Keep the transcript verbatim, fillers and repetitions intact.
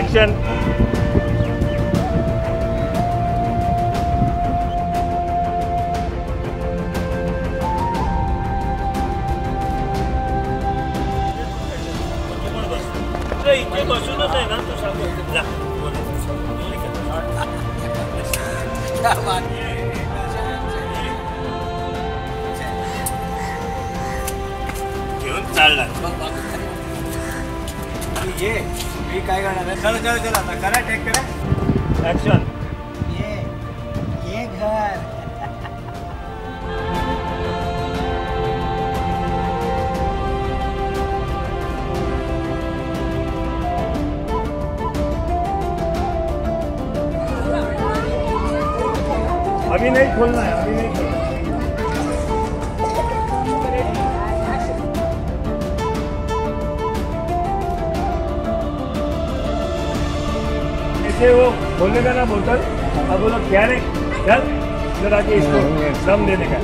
Action. इथे बसूनच आहे ना तू सांग जा घेऊन चालला ये मी काय करणार आहे चल चल चल आता करा टेक करा एक्शन। ये ये घर अभी नहीं खोलना है, अभी नहीं खोलना। ऐसे वो खोलने का ना बोतल, अब बोलो क्या रे चल इधर आके इसको दम देने का।